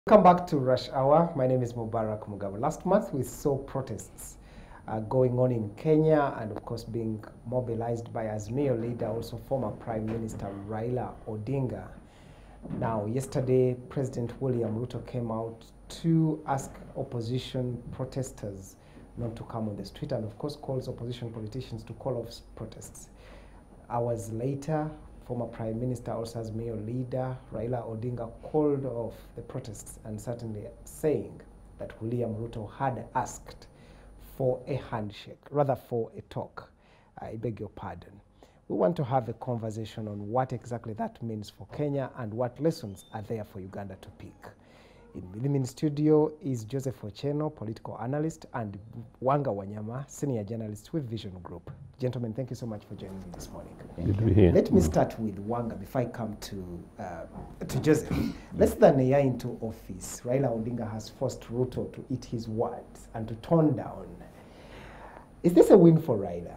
Welcome back to Rush Hour. My name is Mubarak Mugabe. Last month we saw protests going on in Kenya and of course being mobilized by Azimio leader, also former Prime Minister Raila Odinga. Now yesterday President William Ruto came out to ask opposition protesters not to come on the street and of course calls opposition politicians to call off protests. Hours later, former Prime Minister, also Azimio leader, Raila Odinga called off the protests and certainly saying that William Ruto had asked for a handshake, rather for a talk. I beg your pardon. We want to have a conversation on what exactly that means for Kenya and what lessons are there for Uganda to pick. In studio is Joseph Ocheno, political analyst, and Wanga Wanyama, senior journalist with Vision Group. Gentlemen, thank you so much for joining me this morning. Good to be here. Let me start with Wanga before I come to Joseph. Less than a year into office, Raila Odinga has forced Ruto to eat his words and to tone down. Is this a win for Raila?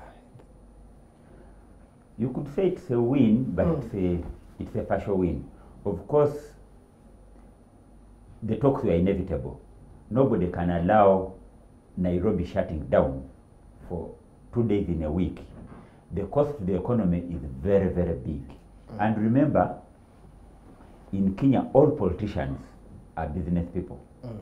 You could say it's a win, but it's a partial win. Of course, the talks were inevitable. Nobody can allow Nairobi shutting down for 2 days in a week. The cost to the economy is very, very big. And remember, in Kenya, all politicians are business people.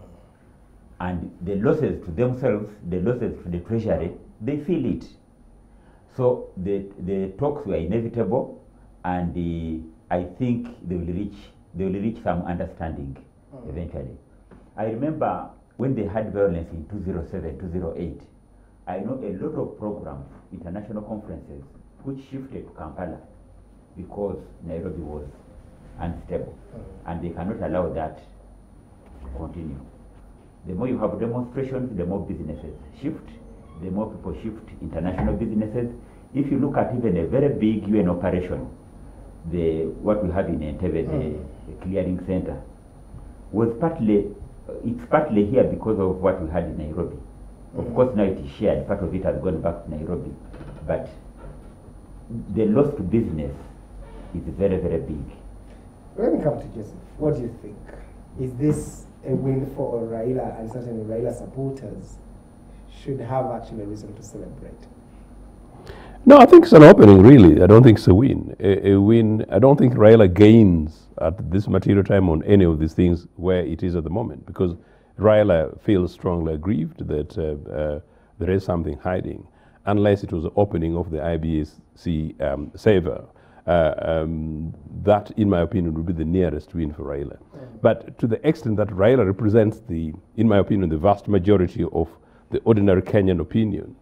And the losses to themselves, the losses to the treasury, they feel it. So the talks were inevitable, and I think they will reach some understanding eventually. I remember when they had violence in 2007, 2008, I know a lot of programs, international conferences, which shifted to Kampala because Nairobi was unstable, and they cannot allow that to continue. The more you have demonstrations, the more businesses shift, the more people shift international businesses. If you look at even a very big UN operation, what we have in Entebbe, the clearing center, was it's partly here because of what we had in Nairobi. Of course, now it is shared, part of it has gone back to Nairobi. But the loss to business is very, very big. Let me come to Joseph. What do you think? Is this a win for Raila, and certainly Raila supporters should have actually a reason to celebrate? No, I think it's an opening, really. I don't think it's a win. A win, I don't think Raila gains at this material time on any of these things where it is at the moment, because Raila feels strongly aggrieved that there is something hiding, unless it was the opening of the IBAC saver. That, in my opinion, would be the nearest win for Raila. But to the extent that Raila represents in my opinion, the vast majority of the ordinary Kenyan opinion,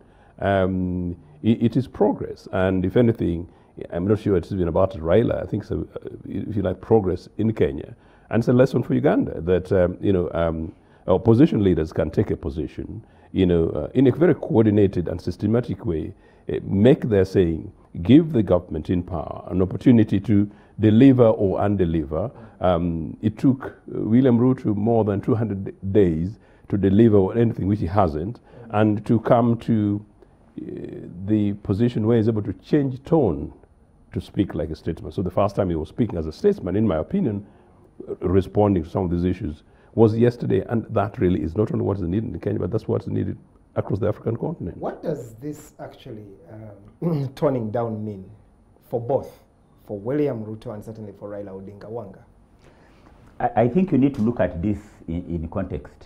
it is progress. And if anything, I'm not sure it's been about Raila. I think so, if you like, progress in Kenya. And it's a lesson for Uganda that, opposition leaders can take a position, in a very coordinated and systematic way, make their saying, give the government in power an opportunity to deliver or undeliver. It took William Ruto more than 200 days to deliver anything which he hasn't, and to come to the position where he's able to change tone to speak like a statesman. So the first time he was speaking as a statesman, in my opinion, responding to some of these issues, was yesterday, and that really is not only what is needed in Kenya, but that's what's needed across the African continent. What does this actually toning down mean for both, for William Ruto and certainly for Raila Odinga? Wanga? I think you need to look at this in context.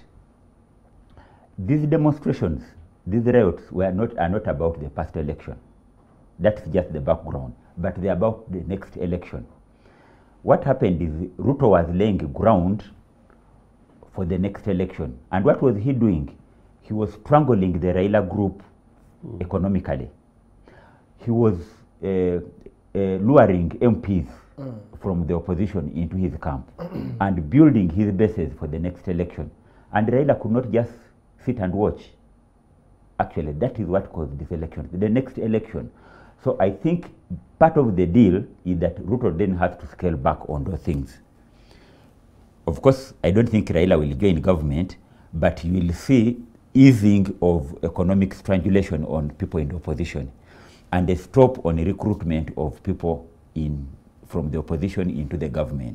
These demonstrations, these riots are not about the past election. That's just the background, but they're about the next election. What happened is Ruto was laying ground for the next election. And what was he doing? He was strangling the Raila group economically. He was luring MPs from the opposition into his camp and building his bases for the next election. And Raila could not just sit and watch. Actually, that is what caused this election, the next election. So I think part of the deal is that Ruto then has to scale back on those things. Of course, I don't think Raila will join government, but you will see easing of economic strangulation on people in the opposition and a stop on recruitment of people from the opposition into the government.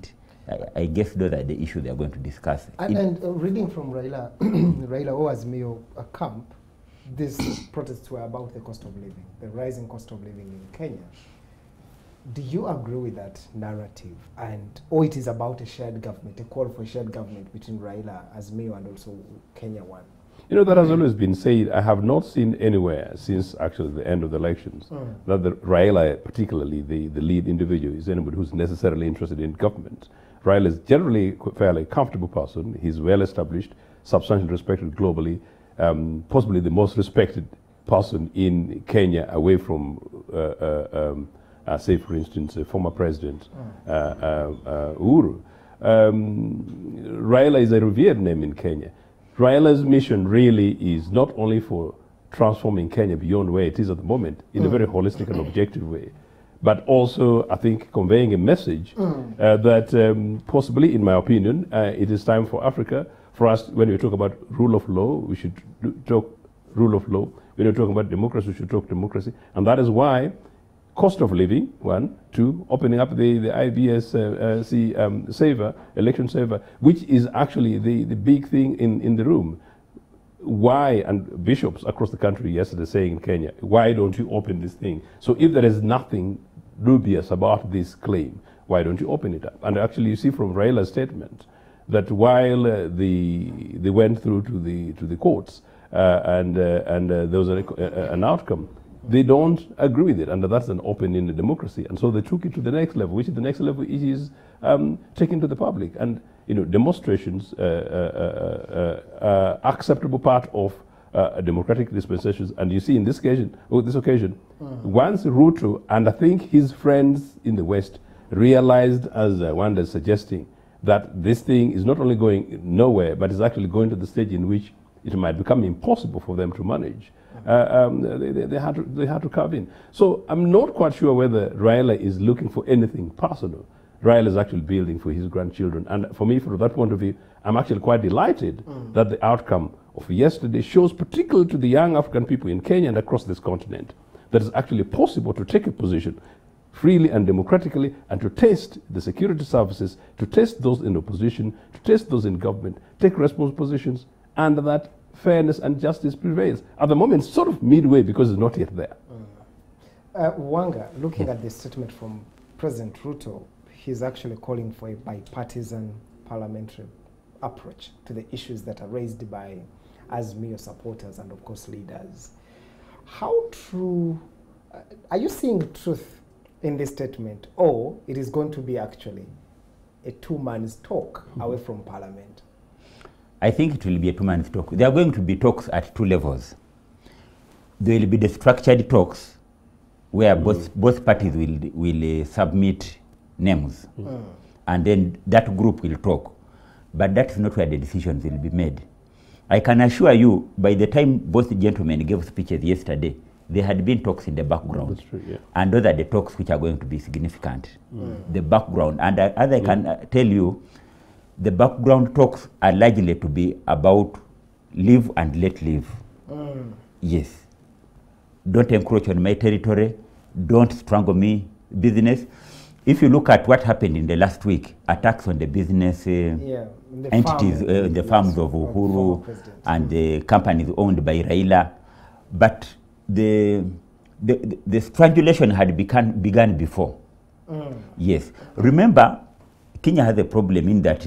I guess those are the issues they are going to discuss. And reading from Raila, Raila or Azimio camp, these protests were about the cost of living, the rising cost of living in Kenya. Do you agree with that narrative? Or it is about a shared government, a call for shared government between Raila, Azimio, and also Kenya One? You know, that has always been said. I have not seen anywhere since actually the end of the elections that the Raila, particularly the lead individual, is anybody who's necessarily interested in government. Raila is generally a fairly comfortable person. He's well established, substantially respected globally, possibly the most respected person in Kenya away from, say, for instance, a former president, Uhuru. Raila is a revered name in Kenya. Raila's mission really is not only for transforming Kenya beyond where it is at the moment in a very holistic and objective way, but also, I think, conveying a message that possibly, in my opinion, it is time for Africa, for us, when we talk about rule of law, we should talk rule of law. When we talk about democracy, we should talk democracy. And that is why cost of living, one. Two, opening up the IBS saver, election saver, which is actually the big thing in the room. Why, and bishops across the country yesterday saying in Kenya, why don't you open this thing? So if there is nothing dubious about this claim, why don't you open it up? And actually you see from Raila's statement that while they went through to the courts and there was an outcome, they don't agree with it, and that's an open in a democracy. And so they took it to the next level, which is the next level is taken to the public. And demonstrations are acceptable part of democratic dispensations. And you see in this occasion, once Ruto and I think his friends in the West realized, as Wanda is suggesting, that this thing is not only going nowhere, but is actually going to the stage in which it might become impossible for them to manage. They had to carve in. So I'm not quite sure whether Raila is looking for anything personal. Raila is actually building for his grandchildren. And for me, from that point of view, I'm actually quite delighted that the outcome of yesterday shows, particularly to the young African people in Kenya and across this continent, that it's actually possible to take a position freely and democratically and to test the security services, to test those in opposition, to test those in government, take responsible positions, and that fairness and justice prevails. At the moment, it's sort of midway because it's not yet there. Wanga, looking at the statement from President Ruto, he's actually calling for a bipartisan parliamentary approach to the issues that are raised by Azimio supporters and, of course, leaders. How true, are you seeing truth in this statement, or it is going to be actually a two-man's talk away from parliament? I think it will be a two-man's talk. There are going to be talks at two levels. There will be the structured talks where both parties will submit names, and then that group will talk. But that's not where the decisions will be made. I can assure you, by the time both gentlemen gave speeches yesterday, there had been talks in the background. That's true, yeah. And those are the talks which are going to be significant. The background. And as I can tell you, the background talks are largely to be about live and let live. Yes. Don't encroach on my territory. Don't strangle me business. If you look at what happened in the last week, attacks on the business entities, the farms of Uhuru and the companies owned by Raila. But the strangulation had begun before. Yes. Remember, Kenya has a problem in that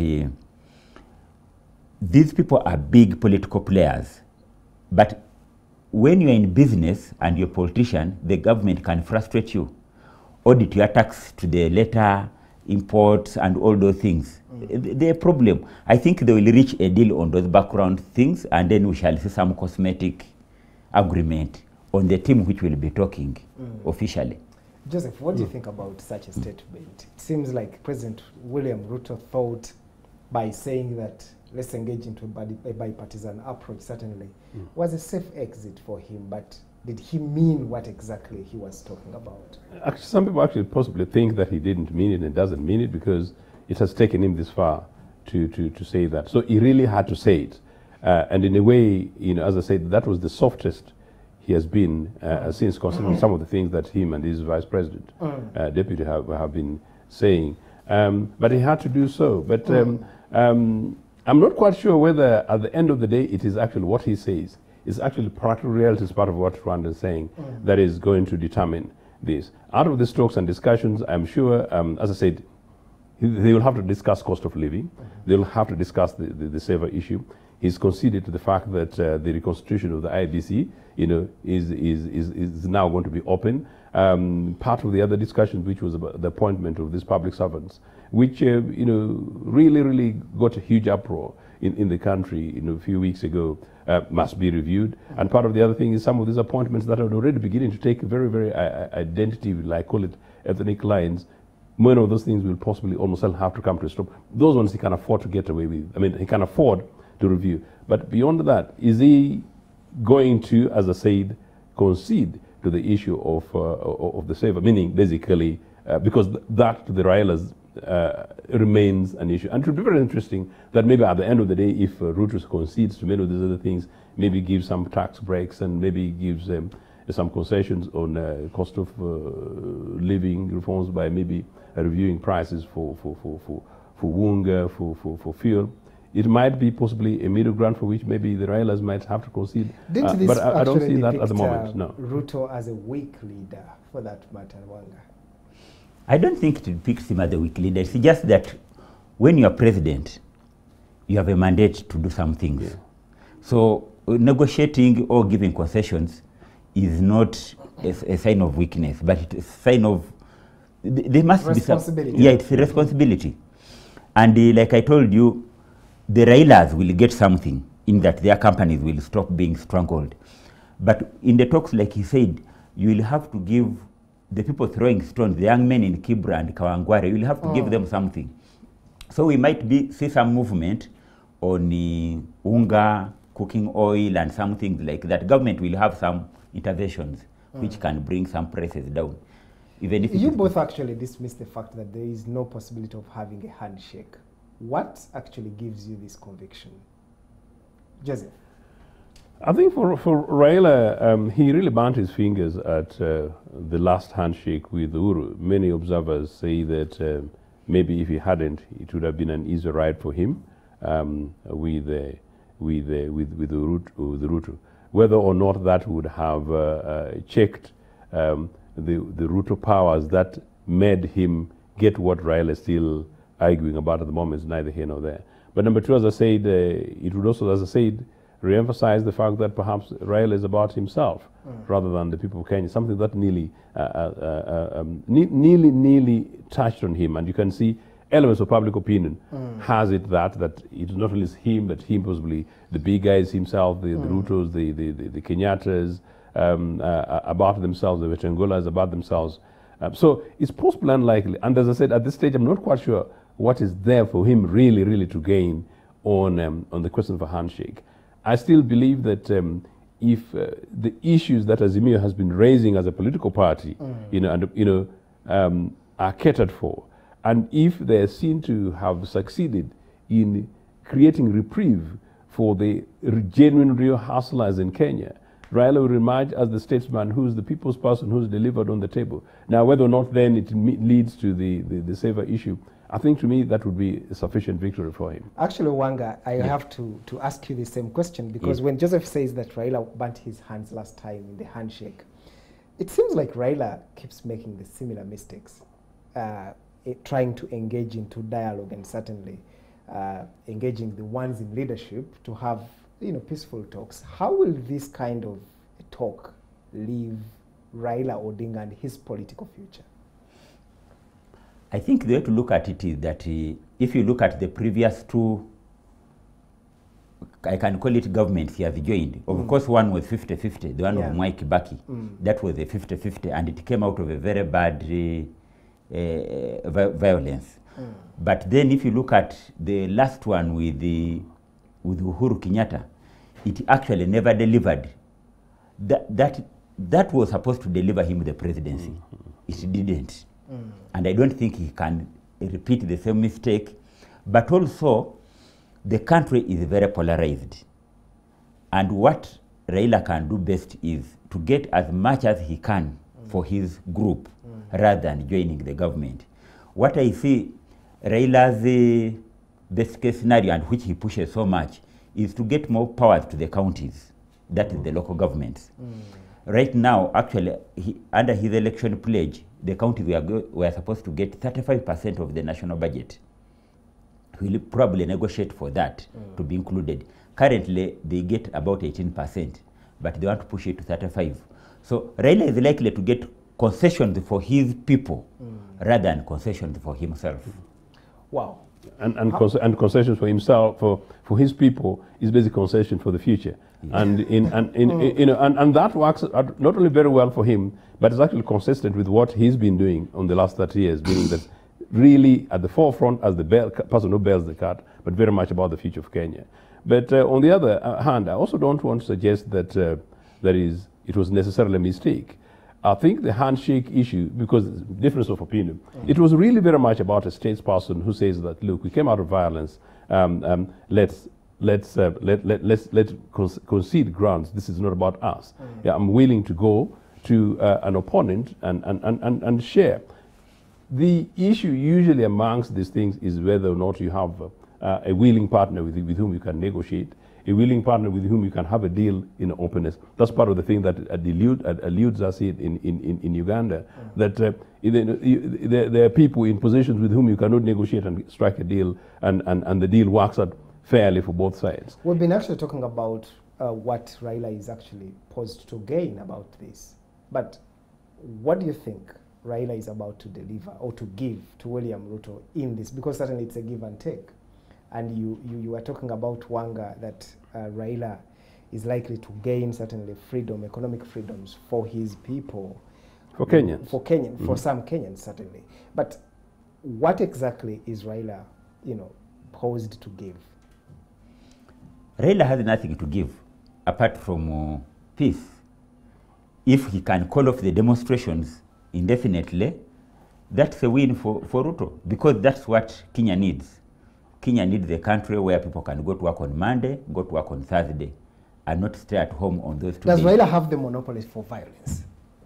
these people are big political players. But when you're in business and you're a politician, the government can frustrate you, audit your tax to the letter, imports, and all those things. They're a problem. I think they will reach a deal on those background things, and then we shall see some cosmetic agreement on the team which will be talking officially. Joseph, what do you think about such a statement? It seems like President William Ruto thought by saying that let's engage into a bipartisan approach certainly was a safe exit for him, but did he mean what exactly he was talking about? Actually, some people actually possibly think that he didn't mean it and doesn't mean it because it has taken him this far to say that. So he really had to say it. And in a way, as I said, that was the softest he has been since, considering some of the things that him and his vice president, deputy, have been saying. But he had to do so. But I'm not quite sure whether at the end of the day it is actually what he says is actually practical reality is part of what Rwanda is saying that is going to determine this. Out of these talks and discussions, I'm sure, as I said, they will have to discuss cost of living. They will have to discuss the saver issue. He's conceded to the fact that the reconstitution of the IBC, is now going to be open. Part of the other discussion, which was about the appointment of these public servants, which really got a huge uproar in the country a few weeks ago, must be reviewed. And part of the other thing is some of these appointments that are already beginning to take very, very identity, like call it ethnic lines. Many of those things will possibly almost have to come to a stop. Those ones he can afford to get away with. I mean, he can afford to review. But beyond that, is he going to, as I said, concede to the issue of the saver? Meaning, basically, because that to the Railas remains an issue. And it would be very interesting that maybe at the end of the day, if Ruto concedes to many of these other things, maybe gives some tax breaks and maybe gives some concessions on cost of living reforms by maybe reviewing prices for wunga, for fuel. It might be possibly a middle ground for which maybe the Railas might have to concede. But I don't see that at the moment, no. Ruto as a weak leader, for that matter, Wanga? I don't think it depicts him as a weak leader. It's just that when you are president, you have a mandate to do some things. Yeah. So negotiating or giving concessions is not a sign of weakness, but it's a sign of there must be some responsibility. Yeah, it's a responsibility. And like I told you, the Railas will get something in that their companies will stop being stronghold. But in the talks, like he said, you will have to give the people throwing stones, the young men in Kibra and Kawangware, you will have to give them something. So we might see some movement on unga, cooking oil, and some things like that. Government will have some interventions which can bring some prices down. Even if you both actually dismiss the fact that there is no possibility of having a handshake. What actually gives you this conviction? Joseph? I think for Raila, he really burnt his fingers at the last handshake with Uhuru. Many observers say that maybe if he hadn't, it would have been an easy ride for him with Ruto. Whether or not that would have checked the Ruto powers that made him get what Raila is still arguing about at the moment is neither here nor there. But number two, as I said, it would also, as I said, re-emphasize the fact that perhaps Raila is about himself rather than the people of Kenya, something that nearly touched on him. And you can see elements of public opinion has it that it's not only him, but him possibly the big guys himself, the Rutos, the Kenyattas, about themselves, the Wetengolas about themselves. So it's possibly unlikely. And as I said, at this stage, I'm not quite sure what is there for him really to gain on the question of a handshake. I still believe that if the issues that Azimio has been raising as a political party, are catered for, and if they are seen to have succeeded in creating reprieve for the genuine real hustlers in Kenya, Raila will emerge as the statesman who's the people's person who's delivered on the table. Now, whether or not then it leads to the saver issue, I think to me that would be a sufficient victory for him. Actually, Wanga, I have to ask you the same question, because when Joseph says that Raila burnt his hands last time in the handshake, it seems like Raila keeps making the similar mistakes, trying to engage into dialogue and certainly engaging the ones in leadership to have peaceful talks. How will this kind of talk leave Raila Odinga and his political future? I think the way to look at it is that if you look at the previous two, I can call it governments he has joined. Of course, one was 50-50, the one of Mwai Kibaki. That was a 50-50, and it came out of a very bad violence. But then if you look at the last one with Uhuru Kenyatta, it actually never delivered. That was supposed to deliver him the presidency. It didn't. And I don't think he can repeat the same mistake. But also, the country is very polarized. And what Raila can do best is to get as much as he can for his group rather than joining the government. What I see, Raila's best case scenario, and which he pushes so much, is to get more powers to the counties, that is the local governments. Right now, actually, under his election pledge, the counties were supposed to get 35% of the national budget. He'll probably negotiate for that to be included. Currently, they get about 18%, but they want to push it to 35%. So Raila is likely to get concessions for his people rather than concessions for himself. Wow. And concessions for himself, for his people, is basically concession for the future. Yeah. And that works not only very well for him, but it's actually consistent with what he's been doing on the last 30 years, meaning that really at the forefront as the person who bears the cat, but very much about the future of Kenya. But on the other hand, I also don't want to suggest that it was necessarily a mistake. I think the handshake issue, because difference of opinion, it was really very much about a statesperson who says that, look, we came out of violence, let's concede grounds. This is not about us. Yeah, I'm willing to go to an opponent and share. The issue usually amongst these things is whether or not you have a willing partner with whom you can negotiate, a willing partner with whom you can have a deal in openness. That's part of the thing that alludes us in Uganda, that there are people in positions with whom you cannot negotiate and strike a deal, and the deal works out fairly for both sides. We've been actually talking about what Raila is actually posed to gain about this. But what do you think Raila is about to deliver or to give to William Ruto in this? Because certainly it's a give and take. And you were talking about Wanga, that Raila is likely to gain certainly freedom, economic freedoms for his people. For Kenyans. For some Kenyans, certainly. But what exactly is Raila, posed to give? Raila has nothing to give apart from peace. If he can call off the demonstrations indefinitely, that's a win for Ruto, because that's what Kenya needs. Kenya needs a country where people can go to work on Monday, go to work on Thursday, and not stay at home on those 2 days. Does Raila have the monopoly for violence?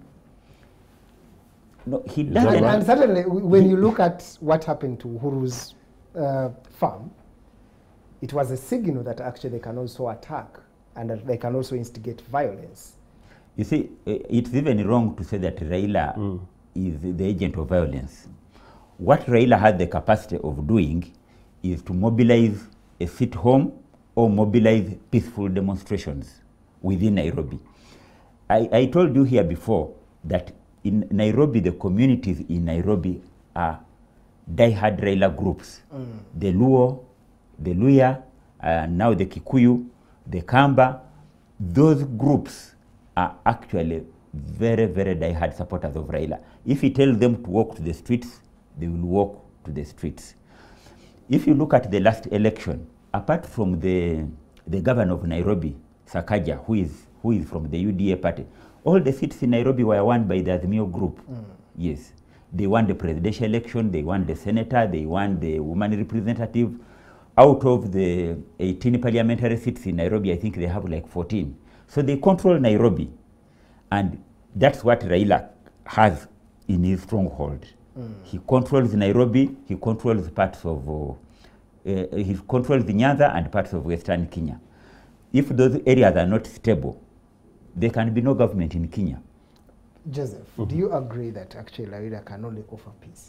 No, he doesn't. And certainly, when you look at what happened to Uhuru's farm, it was a signal that actually they can also attack and that they can also instigate violence. You see, it's even wrong to say that Raila is the agent of violence. What Raila has the capacity of doing is to mobilize a sit-home or mobilize peaceful demonstrations within Nairobi. I told you here before that in Nairobi, the communities in Nairobi are die-hard Raila groups. The Luo, the Luya, now the Kikuyu, the Kamba. Those groups are actually very, very die-hard supporters of Raila. If he tells them to walk to the streets, they will walk to the streets. If you look at the last election, apart from the governor of Nairobi, Sakaja, who is from the UDA party, all the seats in Nairobi were won by the Azimio group. Yes. They won the presidential election, they won the senator, they won the woman representative. Out of the 18 parliamentary seats in Nairobi, I think they have like 14. So they control Nairobi. And that's what Raila has in his stronghold. He controls Nairobi, he controls parts of, he controls the Nyanza and parts of Western Kenya. If those areas are not stable, there can be no government in Kenya. Joseph, do you agree that actually Raila can only offer peace?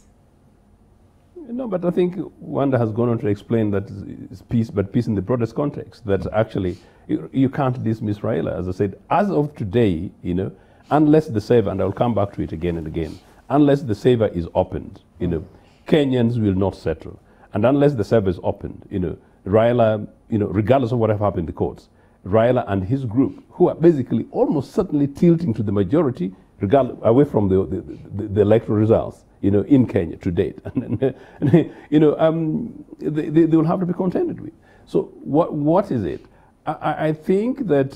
No, but I think Wanda has gone on to explain that it's peace, but peace in the broadest context. That actually you can't dismiss Raila. As I said, as of today, unless the saver, and I'll come back to it again and again, unless the saver is opened, Kenyans will not settle. And unless the saver is opened, Raila, regardless of what have happened in the courts, Raila and his group, who are basically almost certainly tilting to the majority, away from the electoral results, in Kenya to date, they will have to be contended with. So what is it? I think that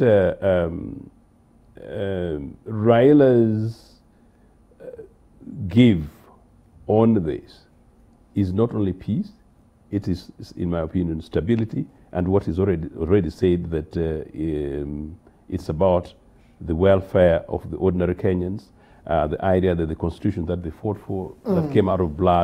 Raila's give on this is not only peace, it is, in my opinion, stability, and what is already said that it's about the welfare of the ordinary Kenyans. The idea that the constitution that they fought for, that came out of blood,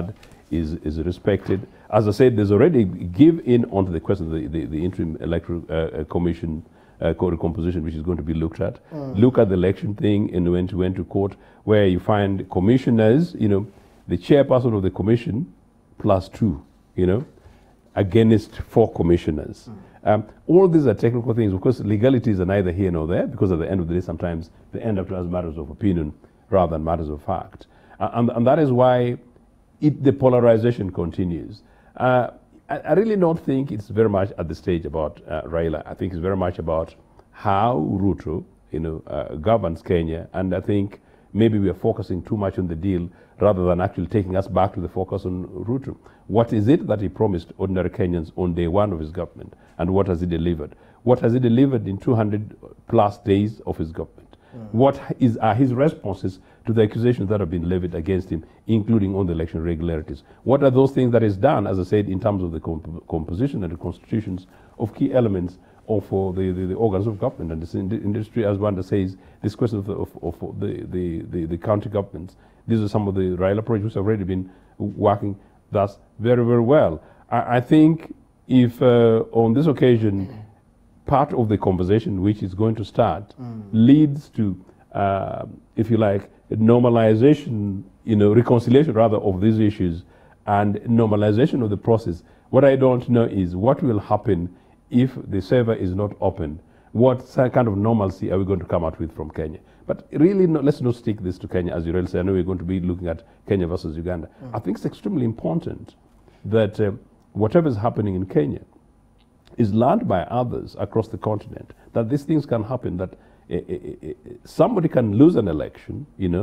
is respected. As I said, there's already give in onto the question of the interim electoral commission composition, which is going to be looked at. Look at the election thing and went to court, where you find commissioners, the chairperson of the commission +2, against 4 commissioners. All these are technical things. Of course, legalities are neither here nor there, because at the end of the day, sometimes they end up as matters of opinion rather than matters of fact. And that is why the polarization continues. I really don't think it's very much at the stage about Raila. I think it's very much about how Ruto, governs Kenya, and I think maybe we are focusing too much on the deal rather than actually taking us back to the focus on Ruto. What is it that he promised ordinary Kenyans on day one of his government, and what has he delivered? What has he delivered in 200+ days of his government? What are his responses to the accusations that have been levied against him, including on the election irregularities? What are those things that is done, as I said, in terms of the composition and the constitutions of key elements of the organs of government and this industry, as one says, this question of the county governments? These are some of the Raila projects which have already been working thus very, very well. I think if on this occasion, part of the conversation which is going to start leads to, if you like, normalization, reconciliation rather of these issues and normalization of the process. What I don't know is what will happen if the server is not open. What kind of normalcy are we going to come out with from Kenya? But really, let's not stick this to Kenya, as you really say. I know we're going to be looking at Kenya versus Uganda. I think it's extremely important that whatever is happening in Kenya is learned by others across the continent, that these things can happen, that somebody can lose an election,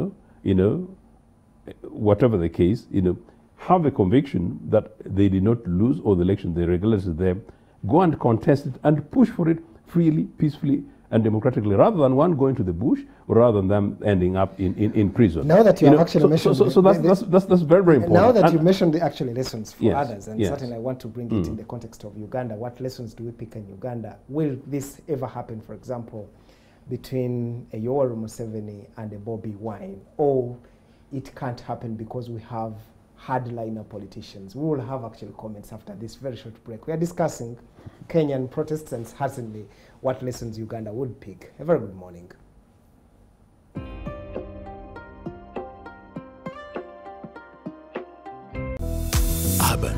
whatever the case, have a conviction that they did not lose or the election, the irregularities there, go and contest it and push for it freely, peacefully, and democratically, rather than one going to the bush, or rather than them ending up in prison. Now that you have actually mentioned... So that's very, very important. Now that you mentioned the actual lessons for Yes, others, and yes. certainly I want to bring it in the context of Uganda, what lessons do we pick in Uganda? Will this ever happen, for example, between a Yoweri Museveni and a Bobby Wine? Or it can't happen because we have hardliner politicians? We will have actual comments after this very short break. We are discussing Kenyan protests and certainly what lessons Uganda would pick. A very good morning. Urban.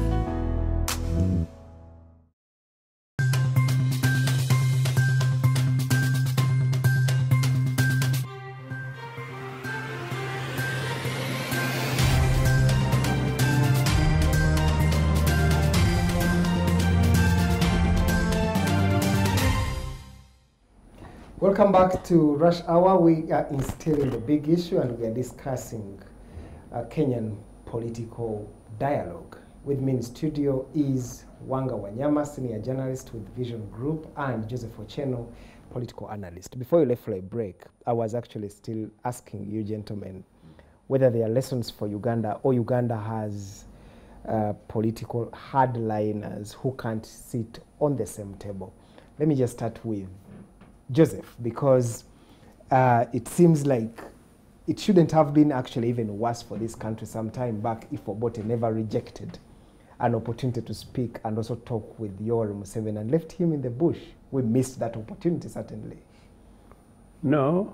Welcome back to Rush Hour. We are still in the big issue and we are discussing Kenyan political dialogue. With me in studio is Wanga Wanyama, senior journalist with Vision Group, and Joseph Ocheno, political analyst. Before you left for a break, I was actually still asking you gentlemen whether there are lessons for Uganda, or Uganda has political hardliners who can't sit on the same table. Let me just start with Joseph, because it seems like it shouldn't have been actually even worse for this country some time back if Obote never rejected an opportunity to speak and also talk with Yoweri Museveni and left him in the bush. We missed that opportunity, certainly. No,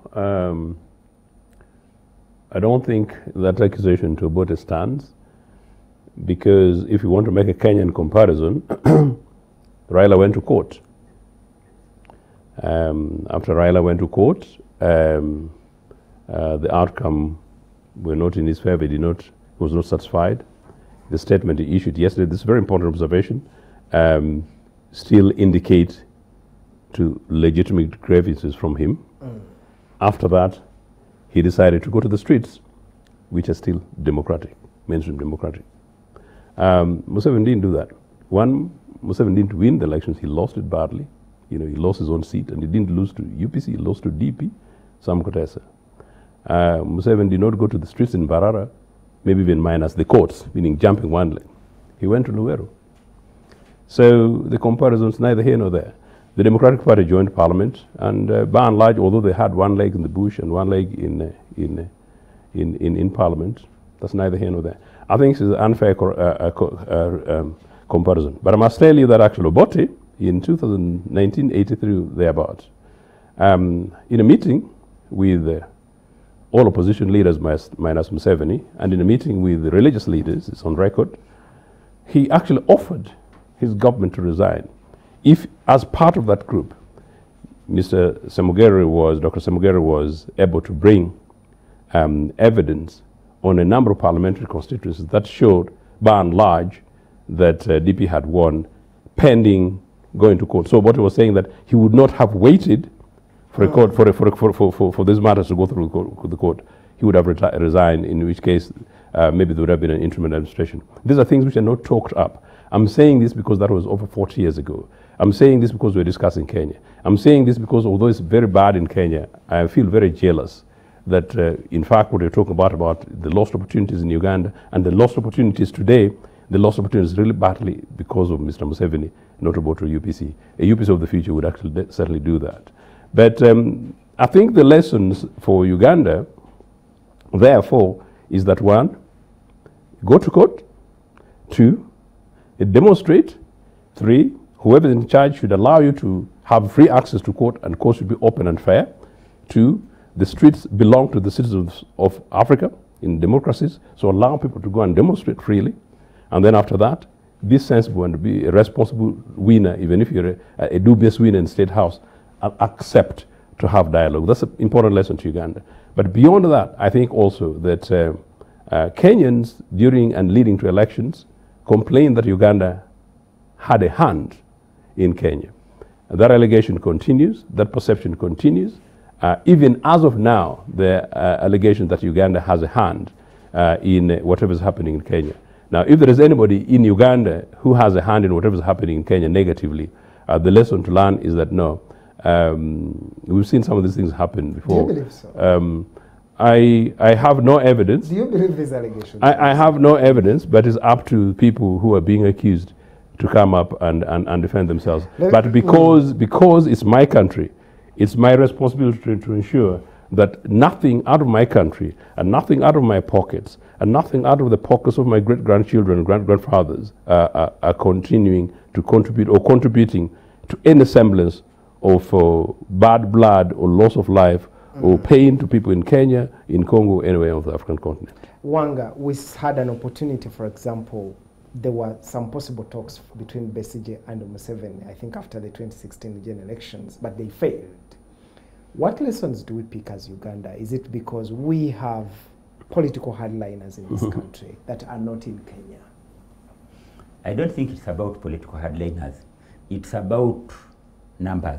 I don't think that accusation to Obote stands, because if you want to make a Kenyan comparison, Raila went to court. After Raila went to court, the outcome were not in his favor. He was not satisfied. The statement he issued yesterday, this is a very important observation, still indicate to legitimate grievances from him. After that, he decided to go to the streets, which are still democratic, mainstream democratic. Museveni didn't do that. One, Museveni didn't win the elections. He lost it badly. He lost his own seat, and he didn't lose to UPC, he lost to DP, Sam Kutesa. Museveni did not go to the streets in Mbarara, maybe even minus the courts, meaning jumping one leg. He went to Luweero. So the comparison's neither here nor there. The Democratic Party joined parliament, and by and large, although they had one leg in the bush and one leg in parliament, that's neither here nor there. I think it's an unfair comparison. But I must tell you that actually Obote, in 1983, thereabouts, in a meeting with all opposition leaders minus Museveni, and in a meeting with the religious leaders, it's on record, he actually offered his government to resign if, as part of that group, Dr. Semugere was able to bring evidence on a number of parliamentary constituencies that showed, by and large, that DP had won pending going to court. So what he was saying that he would not have waited for a court for these matters to go through the court. He would have resigned, in which case maybe there would have been an interim administration. These are things which are not talked up. I'm saying this because that was over 40 years ago. I'm saying this because we're discussing Kenya. I'm saying this because although it's very bad in Kenya, I feel very jealous that in fact what we're talking about the lost opportunities in Uganda and the lost opportunities today, the lost opportunities really badly because of Mr. Museveni, not about a UPC. A UPC of the future would actually certainly do that. But I think the lessons for Uganda, therefore, is that one, go to court, two, demonstrate, three, whoever is in charge should allow you to have free access to court and court should be open and fair. Two, the streets belong to the citizens of Africa in democracies, so allow people to go and demonstrate freely. And then after that, be sensible and be a responsible winner, even if you're a dubious winner in State House, accept to have dialogue. That's an important lesson to Uganda. But beyond that, I think also that Kenyans, during and leading to elections, complained that Uganda had a hand in Kenya. And that allegation continues, that perception continues. Even as of now, the allegation that Uganda has a hand in whatever is happening in Kenya. Now, if there is anybody in Uganda who has a hand in whatever is happening in Kenya negatively, the lesson to learn is that no, we've seen some of these things happen before. Do you believe so? I have no evidence. Do you believe these allegations? I have no evidence, but it's up to people who are being accused to come up and defend themselves. But because it's my country, it's my responsibility to ensure that nothing out of my country and nothing out of my pockets and nothing out of the pockets of my great-grandchildren and grandfathers are continuing to contribute or contributing to any semblance of bad blood or loss of life or pain to people in Kenya, in Congo, anywhere on the African continent. Wanga, we had an opportunity, for example, there were some possible talks between Besigye and Museveni, I think after the 2016 general elections, but they failed. What lessons do we pick as Uganda? Is it because we have political hardliners in this country that are not in Kenya? I don't think it's about political hardliners. It's about numbers.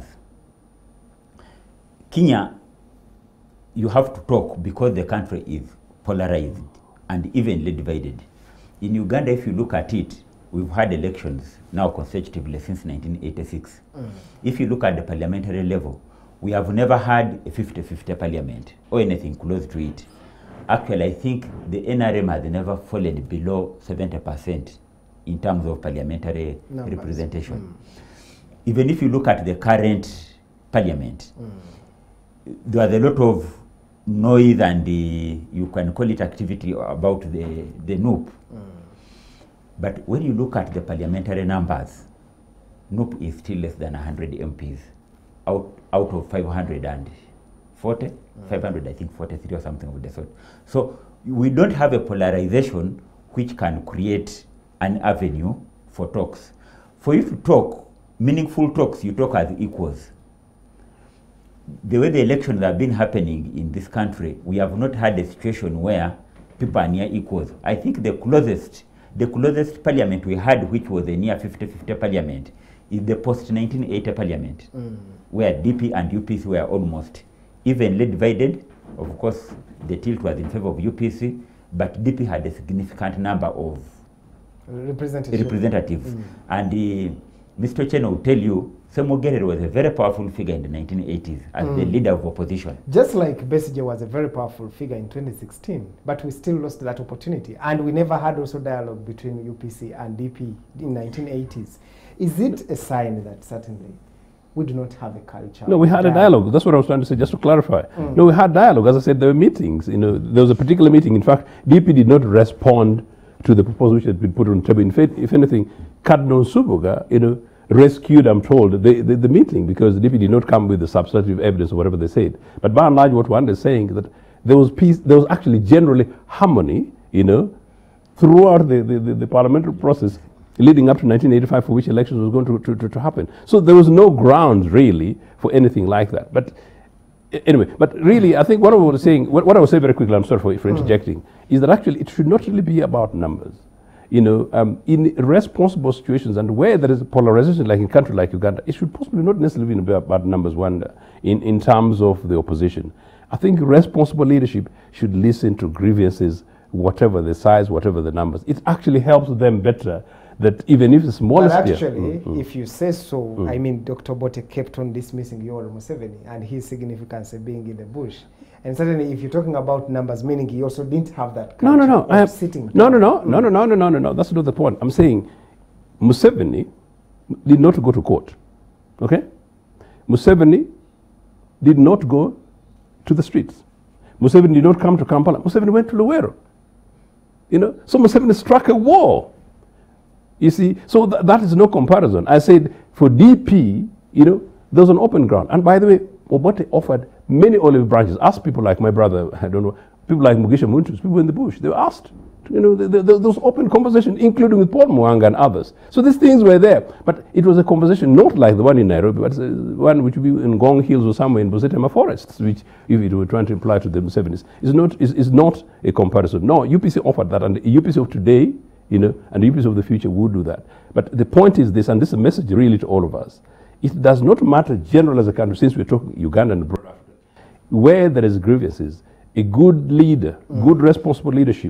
Kenya, you have to talk because the country is polarized and evenly divided. In Uganda, if you look at it, we've had elections now consecutively since 1986. If you look at the parliamentary level, we have never had a 50-50 parliament or anything close to it. Actually, I think the NRM has never fallen below 70% in terms of parliamentary representation. Even if you look at the current parliament, there was a lot of noise and you can call it activity about the NUP. But when you look at the parliamentary numbers, NUP is still less than 100 MPs out of 540, 500 I think 43 or something of the sort. So we don't have a polarization which can create an avenue for talks. For you to talk, meaningful talks, you talk as equals. The way the elections have been happening in this country, we have not had a situation where people are near equals. I think the closest parliament we had, which was a near 50-50 parliament, is the post-1980 parliament, where DP and UPC were almost evenly divided. Of course, the tilt was in favor of UPC, but DP had a significant number of representatives. And Mr. Cheno will tell you, Semugere was a very powerful figure in the 1980s as the leader of opposition. Just like Besigye was a very powerful figure in 2016, but we still lost that opportunity. And we never had also dialogue between UPC and DP in 1980s. Is it a sign that certainly we do not have a culture? No, we had a dialogue. That's what I was trying to say, just to clarify. No, we had dialogue. As I said, there were meetings. You know, there was a particular meeting. In fact, DP did not respond to the proposal which had been put on the table. In fact, if anything, Cardinal Subuga, rescued, I'm told, the meeting, because the DP did not come with the substantive evidence or whatever they said. But by and large, what Wanda is saying that there was peace, there was actually generally harmony, throughout the parliamentary process leading up to 1985, for which elections was going to happen. So there was no grounds really for anything like that. But anyway, but really, I think what I was saying, what I was saying very quickly, I'm sorry for interjecting, is that actually it should not really be about numbers. In responsible situations and where there is a polarization, like in a country like Uganda, it should possibly not necessarily be about numbers, Wanda, in terms of the opposition. I think responsible leadership should listen to grievances, whatever the size, whatever the numbers. It actually helps them better. That even if the smallest... But actually, if you say so, I mean, Dr. Bote kept on dismissing Yoweri Museveni and his significance being in the bush. And certainly, if you're talking about numbers, meaning he also didn't have that culture of sitting down. No. That's not the point. I'm saying Museveni did not go to court. Okay? Museveni did not go to the streets. Museveni did not come to Kampala. Museveni went to Luwero. So Museveni struck a wall. You see, so that is no comparison. I said for DP, there's an open ground. And by the way, Obote offered many olive branches. Ask people like my brother, I don't know, people like Mugisha Muntu, people in the bush. They were asked. Those open conversations, including with Paul Mwanga and others. So these things were there. But it was a conversation not like the one in Nairobi, but one which would be in Ngong Hills or somewhere in Bosetema forests, which, if it were trying to imply to the Musevenis, is not a comparison. No, UPC offered that, and the UPC of today, and the UPC of the future would do that. But the point is this, and this is a message really to all of us. It does not matter generally as a country, since we're talking Uganda and broad Africa, where there is grievances, a good leader, good responsible leadership,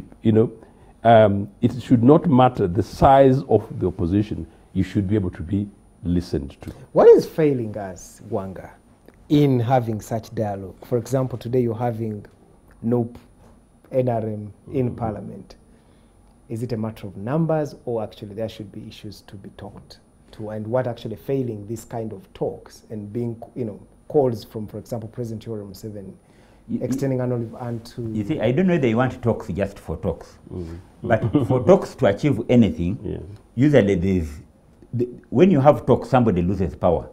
it should not matter the size of the opposition. You should be able to be listened to. What is failing us, Wanga, in having such dialogue? For example, today you're having NOP, NRM in Parliament. Is it a matter of numbers, or actually there should be issues to be talked to? And what actually failing this kind of talks and being, calls from, for example, President Yoweri Museveni, extending an olive hand to... You see, I don't know whether you want talks just for talks. But for talks to achieve anything, usually when you have talks, somebody loses power.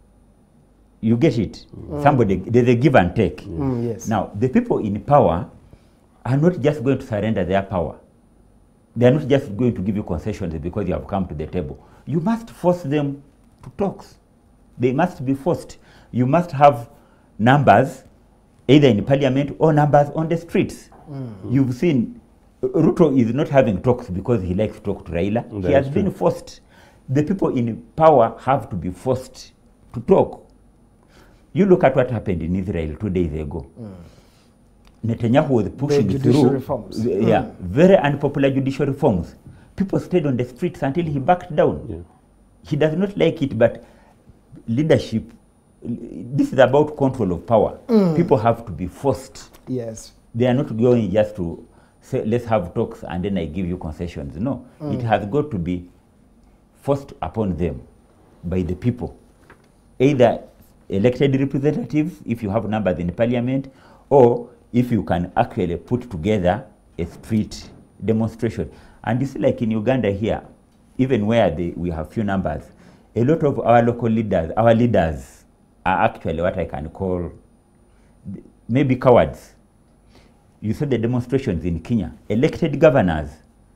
You get it? There's a give and take. Yes. Now, the people in power are not just going to surrender their power. They are not just going to give you concessions because you have come to the table. You must force them to talks. They must be forced. You must have numbers, either in parliament or numbers on the streets. You've seen, Ruto is not having talks because he likes to talk to Raila. He has been forced. The people in power have to be forced to talk. You look at what happened in Israel 2 days ago. Netanyahu was pushing through reforms. Very unpopular judicial reforms. People stayed on the streets until he backed down. He does not like it, but leadership, this is about control of power. People have to be forced. Yes. They are not going just to say, let's have talks and then I give you concessions. No, it has got to be forced upon them by the people. Either elected representatives, if you have numbers in parliament, or if you can actually put together a street demonstration. And you see, like in Uganda here, even where we have few numbers, a lot of our local leaders, our leaders are actually what I can call maybe cowards. You saw the demonstrations in Kenya. Elected governors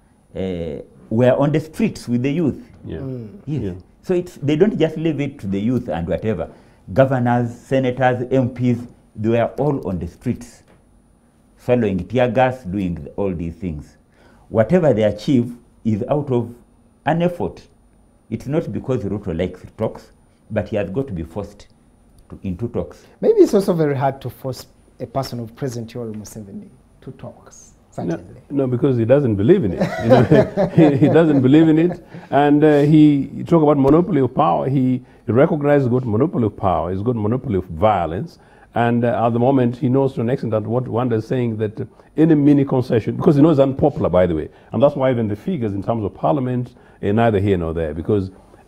were on the streets with the youth. Yes. So they don't just leave it to the youth and whatever. Governors, senators, MPs, they were all on the streets, following tear gas, doing all these things. Whatever they achieve is out of an effort. It's not because Ruto likes talks, but he has got to be forced into talks. Maybe it's also very hard to force a person of President Yoweri Museveni to talks. No, because he doesn't believe in it. He doesn't believe in it. And he talk about monopoly of power. He recognizes he's got monopoly of power. He's got monopoly of violence. And at the moment, he knows to an extent that what Wanda is saying, that any mini concession, because he knows it's unpopular, by the way. And that's why even the figures in terms of parliament are neither here nor there, because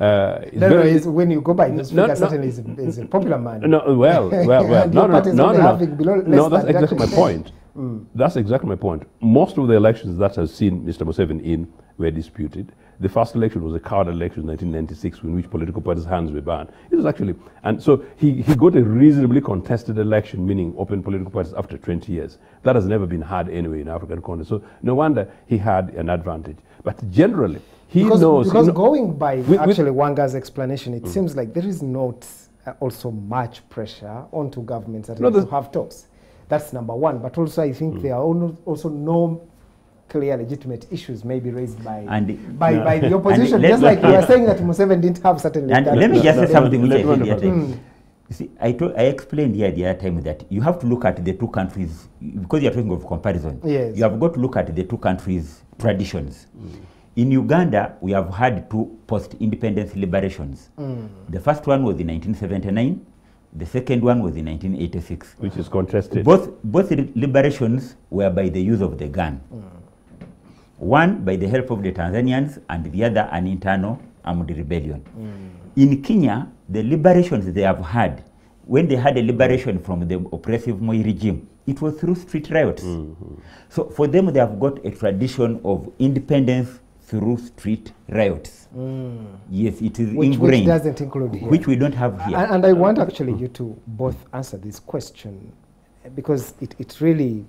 when you go by this figure, certainly is a popular man. No, that's exactly my point. That's exactly my point. Most of the elections that I've seen Mr. Museveni in were disputed. The first election was a coward election in 1996 in which political parties' hands were banned. It was actually, and so he got a reasonably contested election, meaning open political parties after 20 years. That has never been had anyway in African continent. So no wonder he had an advantage. But generally, he knows. Because going by actually Wanga's explanation, it seems like there is not also much pressure onto governments that to have talks. That's number one. But also I think there are also no clear legitimate issues may be raised by the opposition. Just like you are saying that Museveni didn't have certain... And let me just say something which I said the other time. You see, I explained here the other time that you have to look at the two countries, because you are talking of comparison. Yes. You have got to look at the two countries' traditions. In Uganda, we have had two post-independence liberations. The first one was in 1979. The second one was in 1986. Which is contested. Both liberations were by the use of the gun. One by the help of the Tanzanians and the other an internal armed rebellion. In Kenya, the liberations they have had, when they had a liberation from the oppressive Moi regime, it was through street riots. So for them, they have got a tradition of independence through street riots. Yes, it is ingrained. Which doesn't include here. Which we don't have here. And I want actually you to both answer this question, because it really,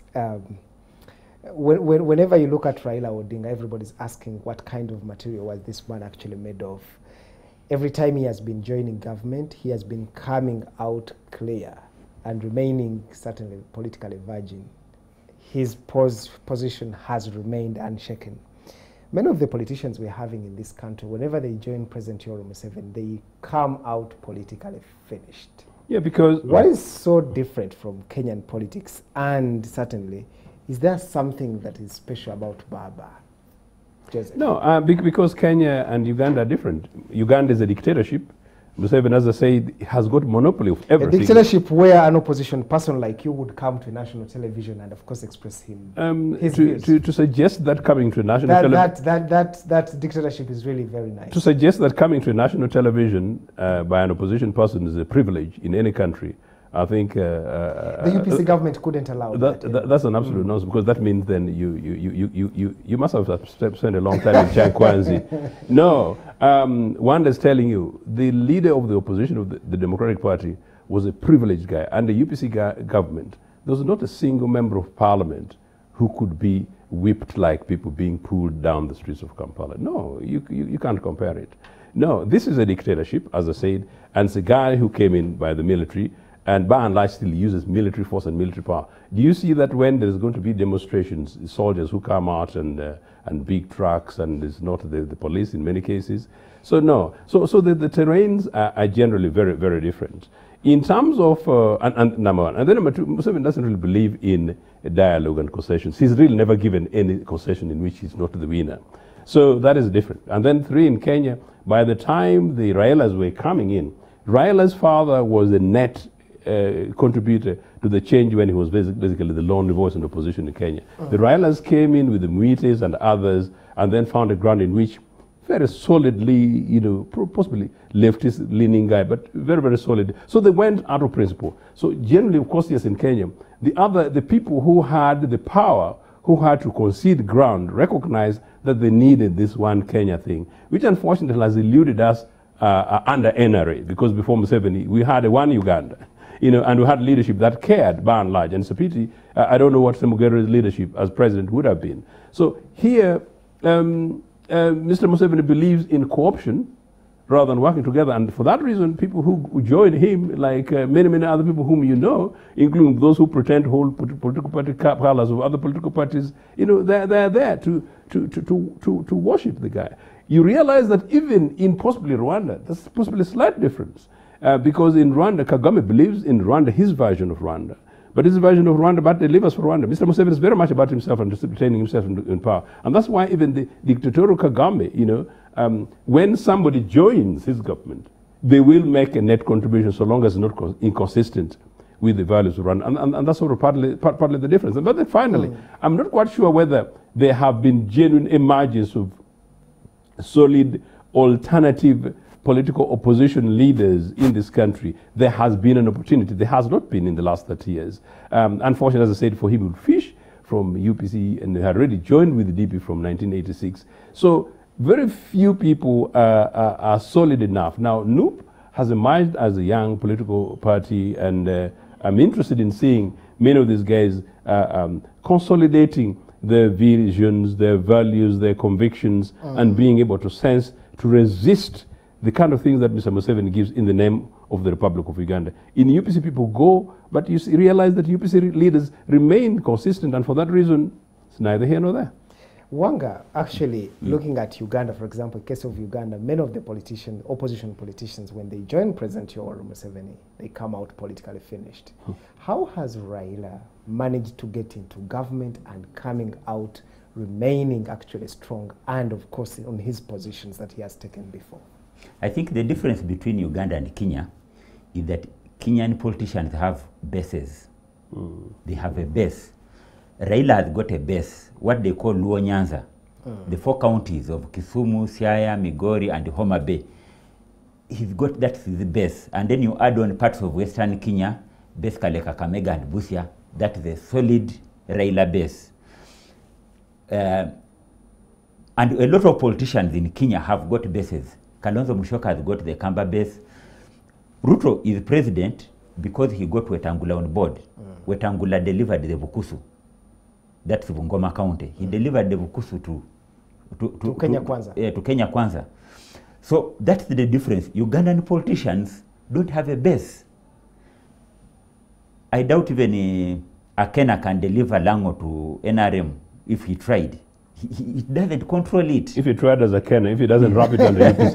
whenever you look at Raila Odinga, everybody's asking what kind of material was this man actually made of. Every time he has been joining government, he has been coming out clear and remaining certainly politically virgin. His position has remained unshaken. Many of the politicians we're having in this country, whenever they join President Yoweri Museveni, they come out politically finished. Yeah, because... What is so different from Kenyan politics? And certainly, is there something that is special about Baba? Joseph? No, because Kenya and Uganda are different. Uganda is a dictatorship. Museveni, as I said, has got monopoly of everything. A dictatorship where an opposition person like you would come to national television and, of course, express his views. To suggest that coming to national television... That dictatorship is really very nice. To suggest that coming to national television by an opposition person is a privilege in any country, I think... the UPC government couldn't allow that. That's an absolute nonsense, because that means then you must have spent a long time in Chankwanzi. No, Wanda is telling you, the leader of the opposition of the Democratic Party was a privileged guy. And the UPC government, there was not a single member of parliament who could be whipped like people being pulled down the streets of Kampala. No, you can't compare it. No, this is a dictatorship, as I said, and it's a guy who came in by the military, and by and large still uses military force and military power. Do you see that when there's going to be demonstrations, soldiers who come out and big trucks, and it's not the police in many cases? So no, so the terrains are generally very, very different. In terms of, and number one, and then number two, Museveni doesn't really believe in dialogue and concessions. He's really never given any concession in which he's not the winner. So that is different. And then three, in Kenya, by the time the Railas were coming in, Raila's father was a net contributor to the change when he was basically the lonely voice in opposition in Kenya. The Railas came in with the Mwites and others, and then found a ground in which very solidly, possibly leftist-leaning guy, but very, very solid. So they went out of principle. So generally, of course, yes, in Kenya, the people who had the power, who had to concede ground, recognized that they needed this one Kenya thing, which unfortunately has eluded us under NRA, because before Museveni, we had a one Uganda. And we had leadership that cared, by and large. And it's a pity, I don't know what Mugabe's leadership as president would have been. So here, Mr. Museveni believes in co-option rather than working together. And for that reason, people who join him, like many, many other people whom you know, including those who pretend to hold political party colors of other political parties, they're there to worship the guy. You realize that even in possibly Rwanda, there's possibly a slight difference. Because in Rwanda, Kagame believes in Rwanda, his version of Rwanda. But his version of Rwanda, but delivers for Rwanda. Mr. Museveni is very much about himself and retaining himself in power. And that's why even the dictatorial Kagame, when somebody joins his government, they will make a net contribution so long as it's not inconsistent with the values of Rwanda. And that's sort of partly the difference. But then finally, I'm not quite sure whether there have been genuine emergence of solid alternative political opposition leaders in this country, there has been an opportunity. There has not been in the last 30 years. Unfortunately, as I said, for him, Fish from UPC, and they had already joined with the DP from 1986. So very few people are solid enough. Now, NUP has emerged as a young political party, and I'm interested in seeing many of these guys consolidating their visions, their values, their convictions, and being able to sense, to resist the kind of things that Mr. Museveni gives in the name of the Republic of Uganda. In UPC, people go, but you realize that UPC leaders remain consistent, and for that reason, it's neither here nor there. Wanga, actually, looking at Uganda, for example, case of Uganda, many of the opposition politicians, when they join President Yoweri Museveni, they come out politically finished. How has Raila managed to get into government and coming out remaining actually strong and, of course, on his positions that he has taken before? I think the difference between Uganda and Kenya is that Kenyan politicians have bases. They have a base. Raila has got a base, what they call Luo Nyanza, the 4 counties of Kisumu, Siaya, Migori, and Homa Bay. He's got that as the base. And then you add on parts of Western Kenya, basically Kakamega and Busia. That is a solid Raila base. And a lot of politicians in Kenya have got bases. Kalonzo Musyoka has got the Kamba base. Ruto is president because he got Wetangula on board. Wetangula delivered the Bukusu. That's Bungoma County. He delivered the Bukusu to Kenya Kwanza. To Kenya Kwanza. So that's the difference. Ugandan politicians don't have a base. I doubt even Akena can deliver Lango to NRM if he tried. He doesn't control it. If he tried as a Kenya, if he doesn't wrap it under UPC.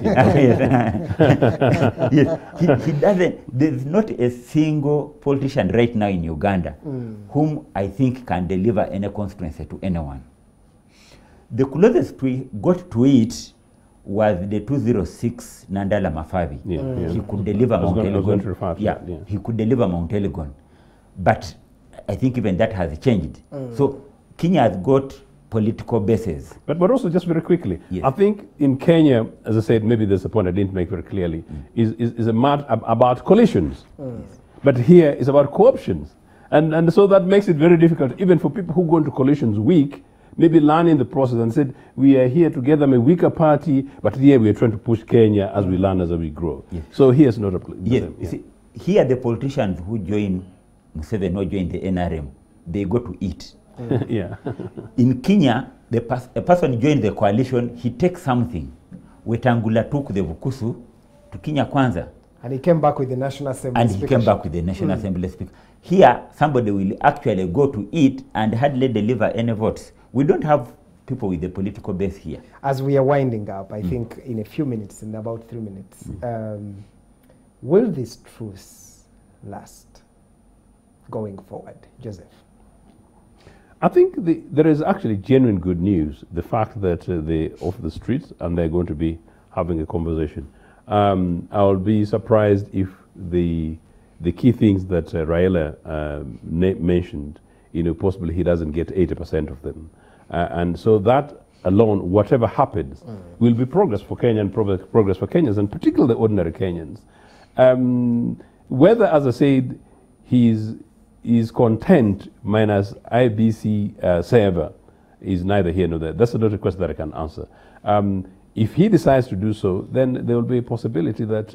Yes, he doesn't. There's not a single politician right now in Uganda whom I think can deliver any constituency to anyone. The closest we got to it was the 206 Nandala Mafavi. He could deliver Mount Elgon. He could deliver Mount Elgon. But I think even that has changed. So Kenya has got political bases. But also just very quickly, yes. I think in Kenya, as I said, maybe there's a point I didn't make very clearly, is a matter about coalitions. But here it's about co-options. And so that makes it very difficult, even for people who go into coalitions weak, maybe learning the process and said, we are here together, I'm a weaker party, but here we are trying to push Kenya as we learn, as we grow. Yes. So here's not a yes. See, here the politicians who join Museveni or join the NRM, they go to eat. Yeah. In Kenya, a person joined the coalition, he takes something. Wetangula took the Bukusu to Kenya Kwanza. And he came back with the National Assembly And he came back with the National Assembly Speaker. Here, somebody will actually go to eat and hardly deliver any votes. We don't have people with the political base here. As we are winding up, I think in a few minutes, in about 3 minutes, will this truce last going forward, Joseph? I think there is actually genuine good news. The fact that they're off the streets and they're going to be having a conversation. I'll be surprised if the key things that Raila mentioned, possibly he doesn't get 80% of them. And so that alone, whatever happens, will be progress for Kenya and progress for Kenyans, and particularly the ordinary Kenyans. Whether, as I said, he's content minus IBC server is neither here nor there. That's not a question that I can answer. If he decides to do so, then there will be a possibility that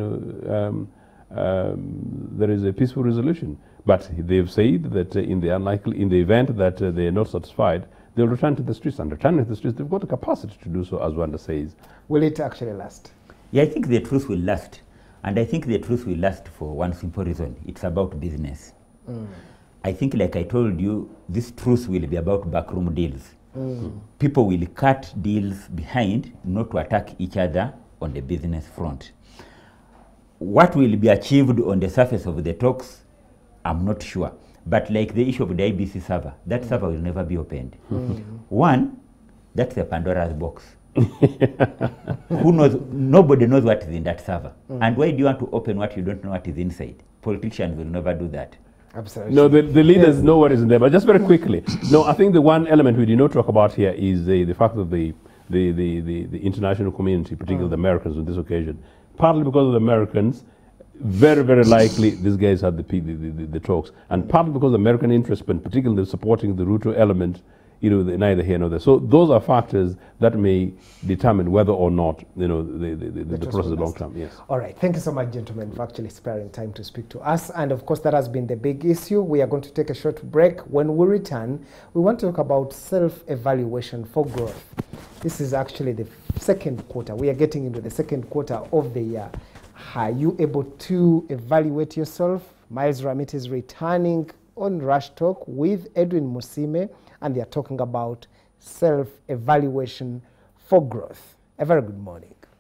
there is a peaceful resolution. But they've said that in the event that they are not satisfied, they'll return to the streets. And returning to the streets, they've got the capacity to do so, as Wanda says. Will it actually last? Yeah, I think the truth will last. And I think the truth will last for one simple reason. It's about business. I think, like I told you, this truth will be about backroom deals. People will cut deals behind, not to attack each other on the business front. What will be achieved on the surface of the talks, I'm not sure. But like the issue of the IBC server, that server will never be opened. One, that's a Pandora's box. Who knows? Nobody knows what is in that server. And why do you want to open what you don't know what is inside? Politicians will never do that. Absolutely. No, the leaders know what is in there. But just very quickly, no, I think the one element we did not talk about here is the fact that the international community, particularly the Americans on this occasion, partly because of the Americans. Very, very likely these guys had the talks, and partly because of American interest, but particularly supporting the Ruto element, neither here nor there. So those are factors that may determine whether or not, the process long term. Yes. All right. Thank you so much, gentlemen, for actually sparing time to speak to us. And of course, that has been the big issue. We are going to take a short break. When we return, we want to talk about self-evaluation for growth. This is actually the second quarter. We are getting into the second quarter of the year. Are you able to evaluate yourself? Miles Ramit is returning on Rush Talk with Edwin Musime, and they are talking about self-evaluation for growth. A very good morning.